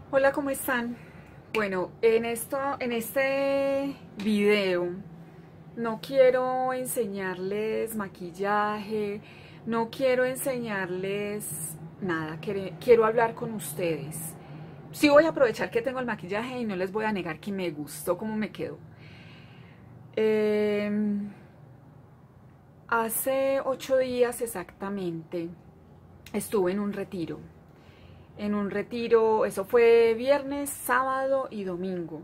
Hola, ¿cómo están? Bueno, en este video no quiero enseñarles maquillaje, no quiero enseñarles nada, quiero hablar con ustedes. Sí voy a aprovechar que tengo el maquillaje y no les voy a negar que me gustó cómo me quedó. Hace 8 días exactamente estuve en un retiro. Eso fue viernes, sábado y domingo.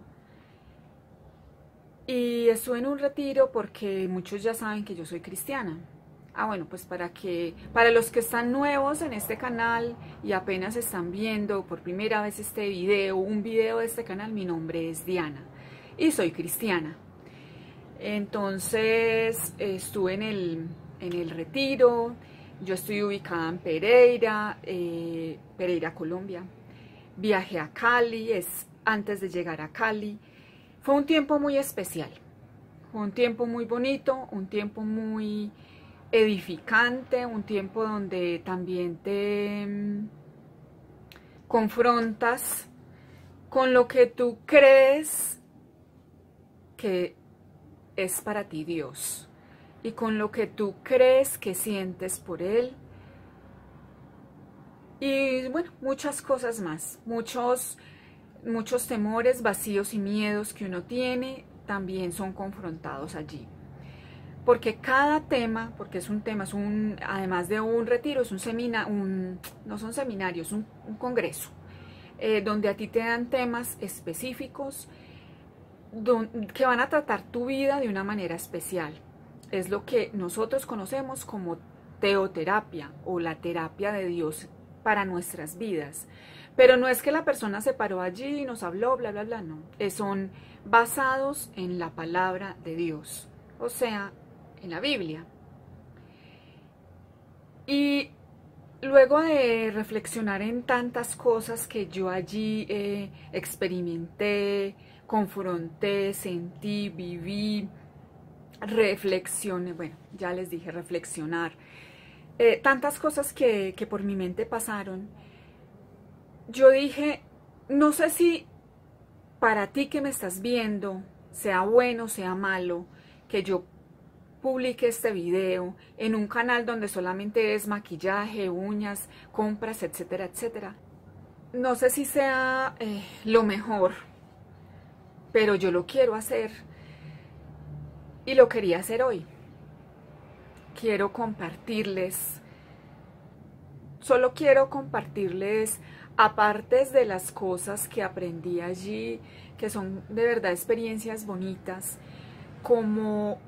Y estuve en un retiro porque muchos ya saben que yo soy cristiana. Bueno, pues para los que están nuevos en este canal y apenas están viendo por primera vez un video de este canal, mi nombre es Diana y soy cristiana. Entonces estuve en el retiro. Yo estoy ubicada en Pereira, Pereira, Colombia. Viajé a Cali, antes de llegar a Cali. Fue un tiempo muy especial, fue un tiempo muy bonito, un tiempo muy edificante, un tiempo donde también te confrontas con lo que tú crees que es para ti Dios y con lo que tú crees que sientes por Él. Y bueno, muchas cosas más, muchos temores, vacíos y miedos que uno tiene también son confrontados allí. Porque cada tema, porque es un tema, además de un retiro, es no son seminarios, un congreso, donde a ti te dan temas específicos que van a tratar tu vida de una manera especial. Es lo que nosotros conocemos como teoterapia o la terapia de Dios para nuestras vidas. Pero no es que la persona se paró allí y nos habló, bla, bla, bla, no. Son basados en la palabra de Dios, o sea, en la Biblia. Y luego de reflexionar en tantas cosas que yo allí experimenté, confronté, sentí, viví, reflexioné, bueno, ya les dije reflexionar, tantas cosas que por mi mente pasaron, yo dije, no sé si para ti que me estás viendo, sea bueno, sea malo, que yo publique este video en un canal donde solamente es maquillaje, uñas, compras, etcétera, etcétera. No sé si sea lo mejor, pero yo lo quiero hacer y lo quería hacer hoy. Quiero compartirles, solo quiero compartirles, aparte de las cosas que aprendí allí, que son de verdad experiencias bonitas, como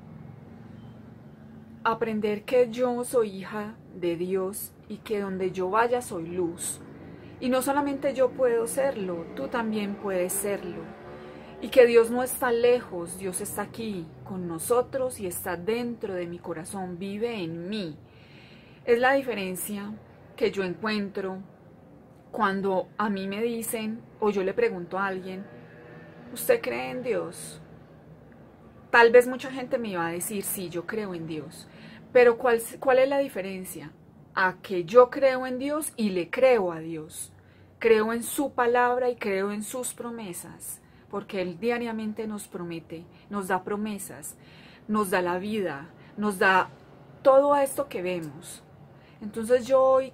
aprender que yo soy hija de Dios y que donde yo vaya soy luz. Y no solamente yo puedo serlo, tú también puedes serlo. Y que Dios no está lejos, Dios está aquí con nosotros y está dentro de mi corazón, vive en mí. Es la diferencia que yo encuentro cuando a mí me dicen o yo le pregunto a alguien, ¿usted cree en Dios? Tal vez mucha gente me iba a decir, sí, yo creo en Dios. Pero ¿cuál es la diferencia? A que yo creo en Dios y le creo a Dios. Creo en su palabra y creo en sus promesas. Porque Él diariamente nos promete, nos da promesas, nos da la vida, nos da todo esto que vemos. Entonces yo hoy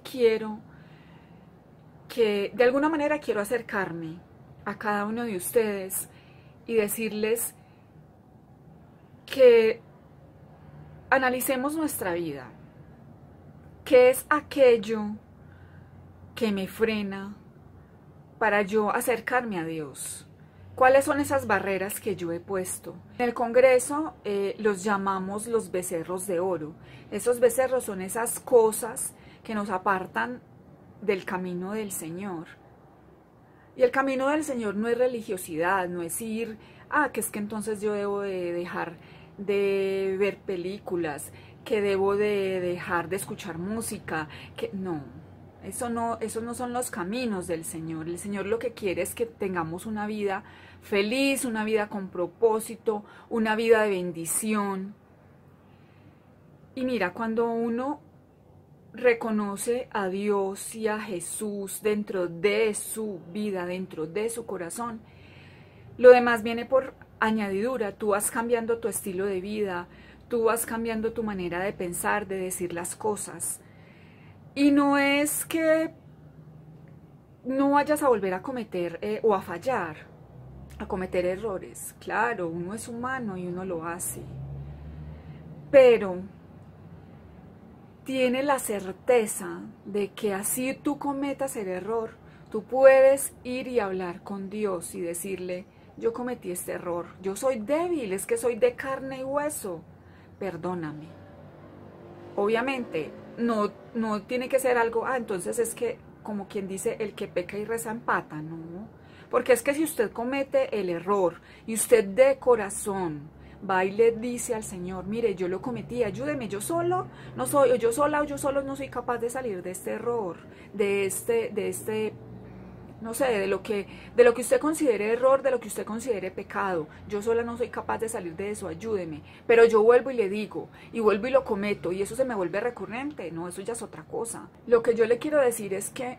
de alguna manera quiero acercarme a cada uno de ustedes y decirles que analicemos nuestra vida. ¿Qué es aquello que me frena para yo acercarme a Dios? ¿Cuáles son esas barreras que yo he puesto? En el Congreso los llamamos los becerros de oro. Esos becerros son esas cosas que nos apartan del camino del Señor. Y el camino del Señor no es religiosidad, no es ir, que es que entonces yo debo de dejar de ver películas, que debo de dejar de escuchar música, que no, esos no son los caminos del Señor. El Señor lo que quiere es que tengamos una vida feliz, una vida con propósito, una vida de bendición. Y mira, cuando uno reconoce a Dios y a Jesús dentro de su vida, dentro de su corazón, lo demás viene por añadidura. Tú vas cambiando tu estilo de vida, tú vas cambiando tu manera de pensar, de decir las cosas. Y no es que no vayas a volver a cometer o a fallar, a cometer errores. Claro, uno es humano y uno lo hace. Pero tiene la certeza de que así tú cometas el error, tú puedes ir y hablar con Dios y decirle: yo cometí este error, yo soy débil, es que soy de carne y hueso, perdóname. Obviamente, no tiene que ser algo, entonces es que, como quien dice, el que peca y reza empata, no. Porque es que si usted comete el error y usted de corazón va y le dice al Señor: mire, yo lo cometí, ayúdeme, yo solo no soy, o yo sola o yo solo no soy capaz de salir de este error, de este, no sé, de lo que usted considere error, de lo que usted considere pecado. Yo sola no soy capaz de salir de eso, ayúdeme. Pero yo vuelvo y le digo, y vuelvo y lo cometo, y eso se me vuelve recurrente. No, eso ya es otra cosa. Lo que yo le quiero decir es que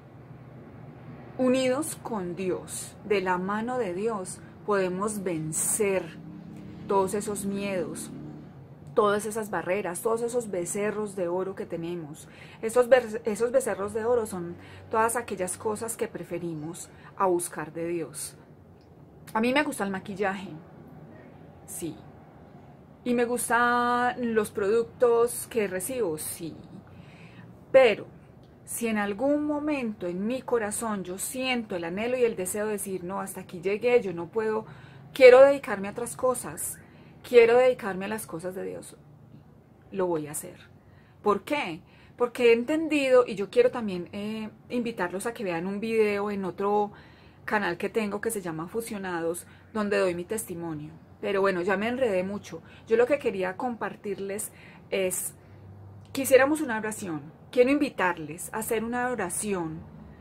unidos con Dios, de la mano de Dios, podemos vencer todos esos miedos, todas esas barreras, todos esos becerros de oro que tenemos. Esos becerros de oro son todas aquellas cosas que preferimos a buscar de Dios. A mí me gusta el maquillaje, sí. Y me gustan los productos que recibo, sí. Pero si en algún momento en mi corazón yo siento el anhelo y el deseo de decir: no, hasta aquí llegué, yo no puedo, quiero dedicarme a otras cosas, quiero dedicarme a las cosas de Dios, lo voy a hacer. ¿Por qué? Porque he entendido, y yo quiero también invitarlos a que vean un video en otro canal que tengo que se llama Fusionados, donde doy mi testimonio. Pero bueno, ya me enredé mucho. Yo lo que quería compartirles es: quisiéramos una oración. Quiero invitarles a hacer una oración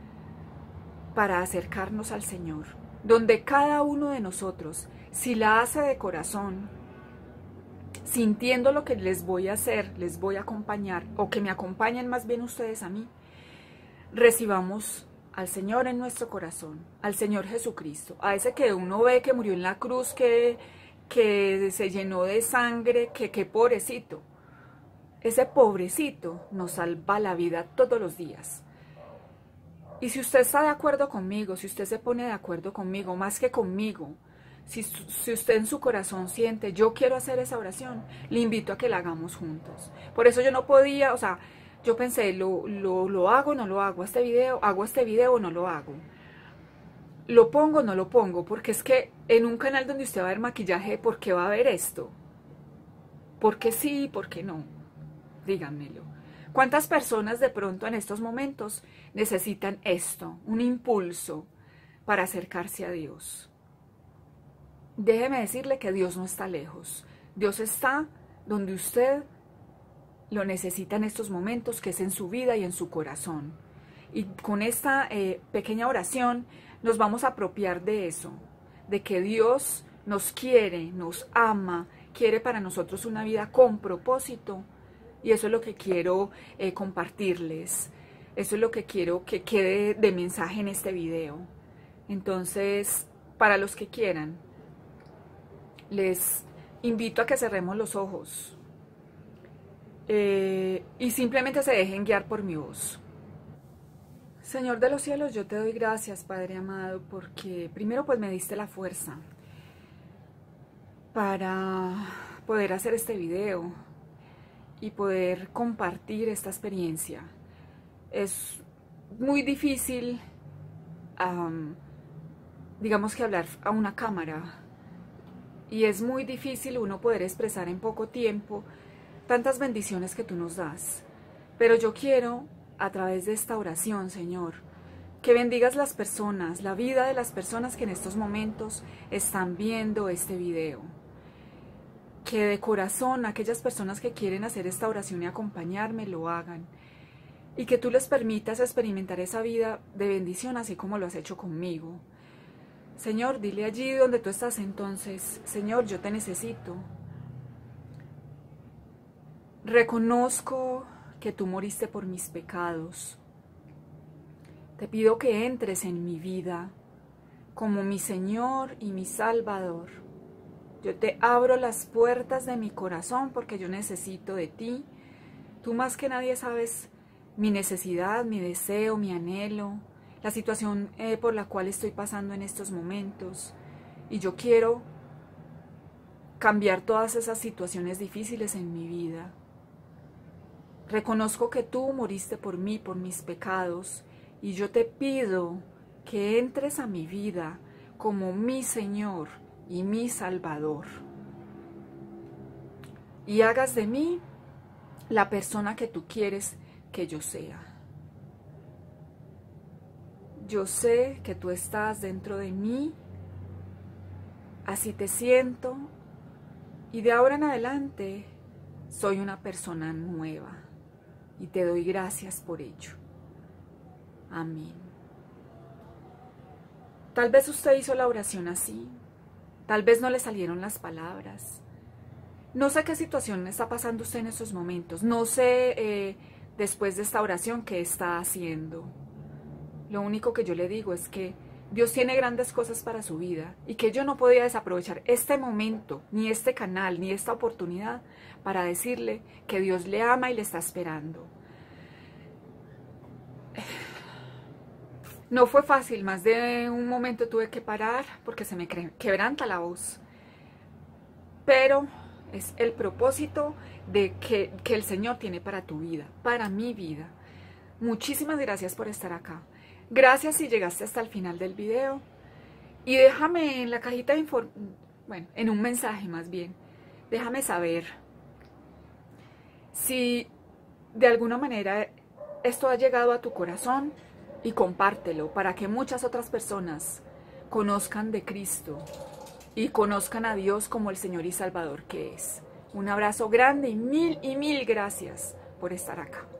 para acercarnos al Señor, donde cada uno de nosotros, si la hace de corazón, sintiendo lo que les voy a hacer, les voy a acompañar, o que me acompañen más bien ustedes a mí, recibamos al Señor en nuestro corazón, al Señor Jesucristo, a ese que uno ve que murió en la cruz, que se llenó de sangre, que pobrecito. Ese pobrecito nos salva la vida todos los días. Y si usted está de acuerdo conmigo, si usted se pone de acuerdo conmigo, más que conmigo, si usted en su corazón siente: yo quiero hacer esa oración, le invito a que la hagamos juntos. Por eso yo no podía, o sea, yo pensé: ¿lo hago o no lo hago? ¿Hago este video o no lo hago? ¿Lo pongo o no lo pongo? Porque es que en un canal donde usted va a ver maquillaje, ¿por qué va a ver esto? ¿Por qué sí? ¿Por qué no? Díganmelo. ¿Cuántas personas de pronto en estos momentos necesitan esto, un impulso para acercarse a Dios? Déjeme decirle que Dios no está lejos. Dios está donde usted lo necesita en estos momentos, que es en su vida y en su corazón. Y con esta pequeña oración nos vamos a apropiar de eso, de que Dios nos quiere, nos ama, quiere para nosotros una vida con propósito. Y eso es lo que quiero compartirles. Eso es lo que quiero que quede de mensaje en este video. Entonces, para los que quieran, les invito a que cerremos los ojos y simplemente se dejen guiar por mi voz. Señor de los cielos, yo te doy gracias, Padre amado, porque primero pues me diste la fuerza para poder hacer este video y poder compartir esta experiencia. Es muy difícil, digamos que hablar a una cámara, y es muy difícil uno poder expresar en poco tiempo tantas bendiciones que tú nos das. Pero yo quiero, a través de esta oración, Señor, que bendigas las personas, la vida de las personas que en estos momentos están viendo este video. Que de corazón aquellas personas que quieren hacer esta oración y acompañarme lo hagan. Y que tú les permitas experimentar esa vida de bendición así como lo has hecho conmigo. Señor, dile allí donde tú estás entonces: Señor, yo te necesito. Reconozco que tú moriste por mis pecados. Te pido que entres en mi vida como mi Señor y mi Salvador. Yo te abro las puertas de mi corazón porque yo necesito de ti. Tú más que nadie sabes mi necesidad, mi deseo, mi anhelo, la situación por la cual estoy pasando en estos momentos. Y yo quiero cambiar todas esas situaciones difíciles en mi vida. Reconozco que tú moriste por mí, por mis pecados, y yo te pido que entres a mi vida como mi Señor y mi Salvador. Y hagas de mí la persona que tú quieres que yo sea. Yo sé que tú estás dentro de mí, así te siento, y de ahora en adelante soy una persona nueva, y te doy gracias por ello. Amén. Tal vez usted hizo la oración así, tal vez no le salieron las palabras. No sé qué situación está pasando usted en estos momentos, no sé después de esta oración qué está haciendo. Lo único que yo le digo es que Dios tiene grandes cosas para su vida y que yo no podía desaprovechar este momento, ni este canal, ni esta oportunidad para decirle que Dios le ama y le está esperando. No fue fácil, más de un momento tuve que parar porque se me quebranta la voz. Pero es el propósito de que el Señor tiene para tu vida, para mi vida. Muchísimas gracias por estar acá. Gracias si llegaste hasta el final del video. Y déjame en la cajita de bueno, en un mensaje más bien, déjame saber si de alguna manera esto ha llegado a tu corazón, y compártelo para que muchas otras personas conozcan de Cristo y conozcan a Dios como el Señor y Salvador que es. Un abrazo grande y mil gracias por estar acá.